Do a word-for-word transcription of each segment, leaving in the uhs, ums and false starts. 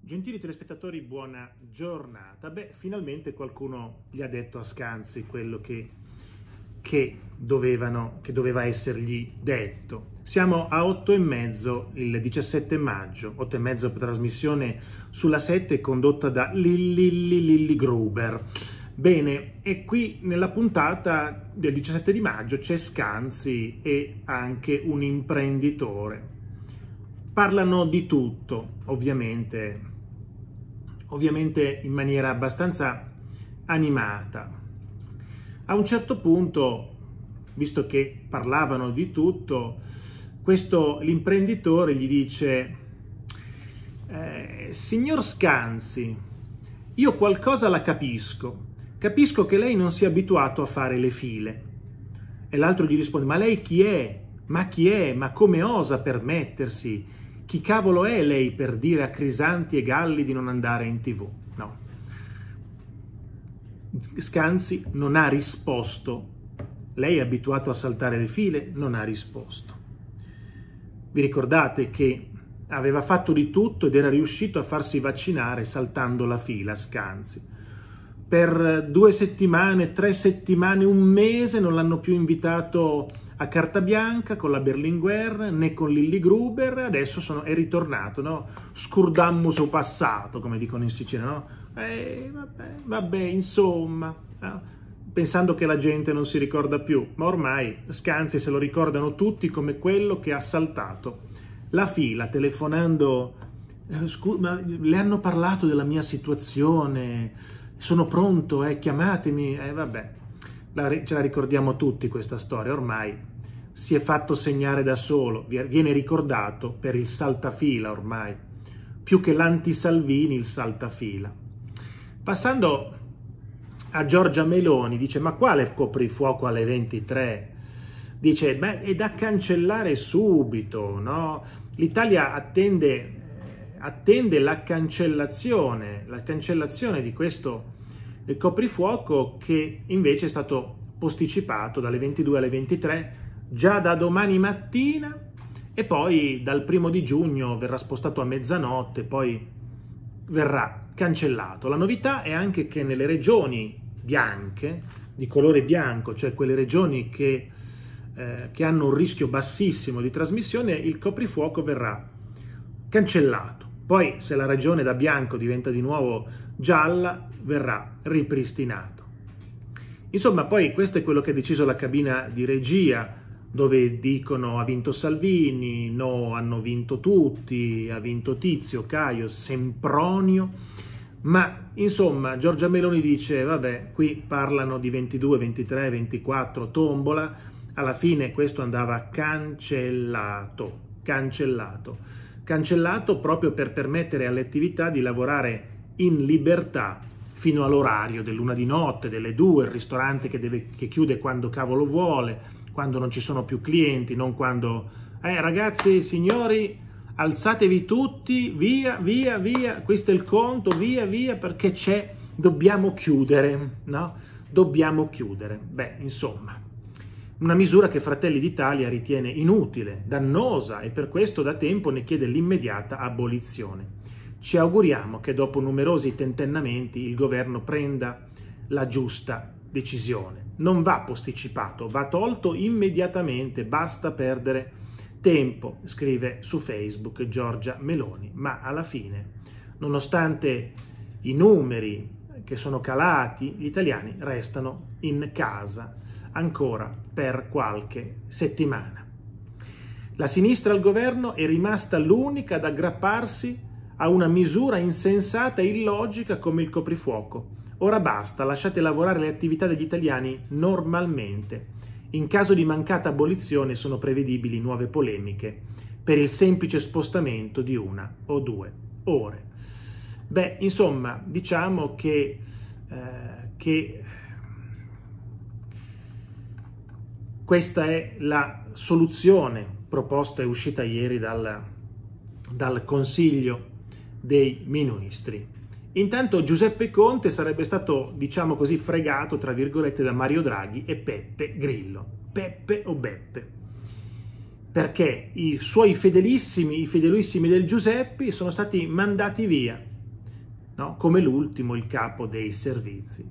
Gentili telespettatori, buona giornata. Beh, finalmente qualcuno gli ha detto a Scanzi quello che, che, dovevano, che doveva essergli detto. Siamo a otto e mezzo il diciassette maggio, otto e mezzo per trasmissione sulla sette condotta da Lilli Lilli Gruber. Bene, e qui nella puntata del diciassette di maggio c'è Scanzi e anche un imprenditore. Parlano di tutto, ovviamente, ovviamente in maniera abbastanza animata. A un certo punto, visto che parlavano di tutto, questo l'imprenditore gli dice: eh, signor Scanzi, io qualcosa la capisco, capisco che lei non sia abituato a fare le file. E l'altro gli risponde: ma lei chi è? Ma chi è? Ma come osa permettersi? Chi cavolo è lei per dire a Crisanti e Galli di non andare in tv? No. Scanzi non ha risposto. Lei è abituato a saltare le file? Non ha risposto. Vi ricordate che aveva fatto di tutto ed era riuscito a farsi vaccinare saltando la fila, Scanzi. Per due settimane, tre settimane, un mese non l'hanno più invitato a carta bianca con la Berlinguer né con Lilli Gruber. Adesso sono, è ritornato, no? Scurdammo suo passato, come dicono in Sicilia, no? Eh, vabbè, vabbè, insomma, no? Pensando che la gente non si ricorda più, ma ormai Scanzi se lo ricordano tutti come quello che ha saltato la fila telefonando: eh, scu- ma le hanno parlato della mia situazione, sono pronto, eh, chiamatemi, eh, vabbè, la, ce la ricordiamo tutti questa storia, ormai si è fatto segnare da solo, viene ricordato per il saltafila ormai, più che l'anti-Salvini il saltafila. Passando a Giorgia Meloni, dice: ma quale coprifuoco alle ventitré? Dice: beh, è da cancellare subito, no? L'Italia attende, attende la cancellazione, la cancellazione di questo coprifuoco, che invece è stato posticipato dalle ventidue alle ventitré, già da domani mattina, e poi dal primo di giugno verrà spostato a mezzanotte, poi verrà cancellato. La novità è anche che nelle regioni bianche, di colore bianco, cioè quelle regioni che, eh, che hanno un rischio bassissimo di trasmissione, il coprifuoco verrà cancellato. Poi, se la regione da bianco diventa di nuovo gialla, verrà ripristinato. Insomma, poi questo è quello che ha deciso la cabina di regia, dove dicono: ha vinto Salvini, no, hanno vinto tutti, ha vinto Tizio, Caio, Sempronio. Ma insomma Giorgia Meloni dice: vabbè, qui parlano di ventidue, ventitré, ventiquattro, tombola, alla fine questo andava cancellato, cancellato, cancellato proprio per permettere alle attività di lavorare in libertà fino all'orario dell'una di notte, delle due, il ristorante che, deve, che chiude quando cavolo vuole, quando non ci sono più clienti, non quando eh ragazzi, signori, alzatevi tutti, via, via, via, questo è il conto, via, via, perché c'è, dobbiamo chiudere, no? Dobbiamo chiudere. Beh, insomma, una misura che Fratelli d'Italia ritiene inutile, dannosa, e per questo da tempo ne chiede l'immediata abolizione. Ci auguriamo che dopo numerosi tentennamenti il governo prenda la giusta decisione. Non va posticipato, va tolto immediatamente, basta perdere tempo, scrive su Facebook Giorgia Meloni. Ma alla fine, nonostante i numeri che sono calati, gli italiani restano in casa ancora per qualche settimana. La sinistra al governo è rimasta l'unica ad aggrapparsi a una misura insensata e illogica come il coprifuoco. Ora basta, lasciate lavorare le attività degli italiani normalmente. In caso di mancata abolizione sono prevedibili nuove polemiche per il semplice spostamento di una o due ore. Beh, insomma, diciamo che, eh, che questa è la soluzione proposta e uscita ieri dal, dal Consiglio dei Ministri. Intanto Giuseppe Conte sarebbe stato, diciamo così, fregato, tra virgolette, da Mario Draghi e Beppe Grillo. Beppe o Beppe? Perché i suoi fedelissimi, i fedelissimi del Giuseppe sono stati mandati via no? Come l'ultimo il capo dei servizi.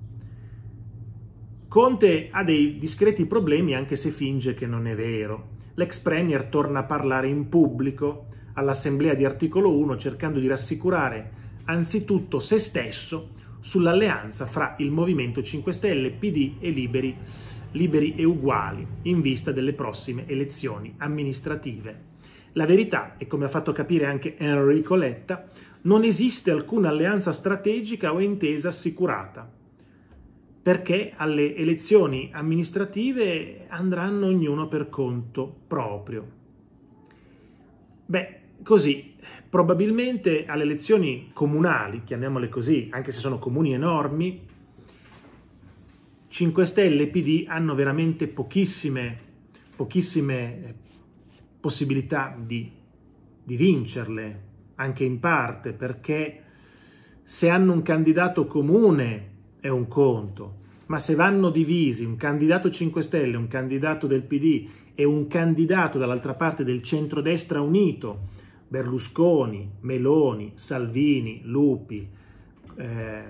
Conte ha dei discreti problemi anche se finge che non è vero. L'ex premier torna a parlare in pubblico all'assemblea di Articolo uno cercando di rassicurare anzitutto se stesso sull'alleanza fra il Movimento cinque Stelle, P D e Liberi, Liberi e Uguali in vista delle prossime elezioni amministrative. La verità, e come ha fatto capire anche Enrico Letta, non esiste alcuna alleanza strategica o intesa assicurata, perché alle elezioni amministrative andranno ognuno per conto proprio. Beh, così, probabilmente alle elezioni comunali, chiamiamole così, anche se sono comuni enormi, cinque Stelle e P D hanno veramente pochissime, pochissime possibilità di, di vincerle, anche in parte, perché se hanno un candidato comune è un conto, ma se vanno divisi, un candidato cinque Stelle, un candidato del P D e un candidato dall'altra parte del centrodestra unito, Berlusconi, Meloni, Salvini, Lupi, eh,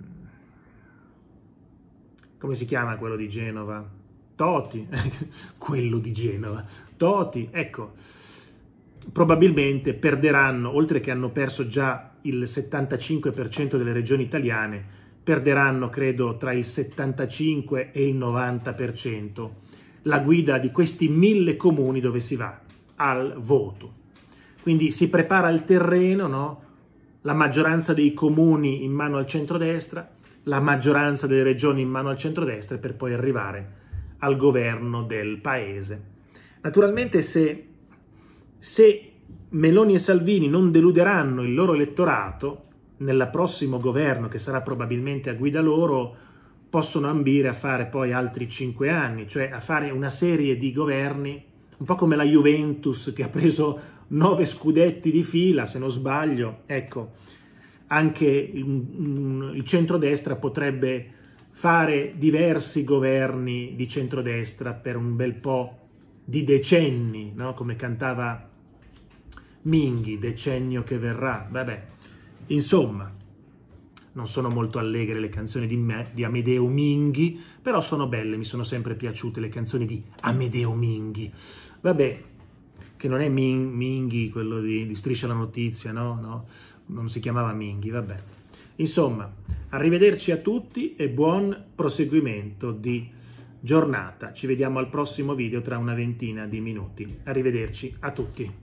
come si chiama quello di Genova? Toti, quello di Genova, Toti, ecco, probabilmente perderanno, oltre che hanno perso già il settantacinque per cento delle regioni italiane, perderanno, credo, tra il settantacinque e il novanta per cento la guida di questi mille comuni dove si va al voto. Quindi si prepara il terreno, no? La maggioranza dei comuni in mano al centrodestra, la maggioranza delle regioni in mano al centrodestra, per poi arrivare al governo del paese. Naturalmente se, se Meloni e Salvini non deluderanno il loro elettorato, nel prossimo governo, che sarà probabilmente a guida loro, possono ambire a fare poi altri cinque anni, cioè a fare una serie di governi, un po' come la Juventus che ha preso nove scudetti di fila, se non sbaglio. Ecco, anche il, il centrodestra potrebbe fare diversi governi di centrodestra per un bel po' di decenni, no? Come cantava Minghi, decennio che verrà, vabbè. Insomma, non sono molto allegre le canzoni di, me, di Amedeo Minghi, però sono belle, mi sono sempre piaciute le canzoni di Amedeo Minghi. Vabbè, che non è Ming, Minghi, quello di, di Striscia la Notizia, no? No? Non si chiamava Minghi, vabbè. Insomma, arrivederci a tutti e buon proseguimento di giornata. Ci vediamo al prossimo video tra una ventina di minuti. Arrivederci a tutti.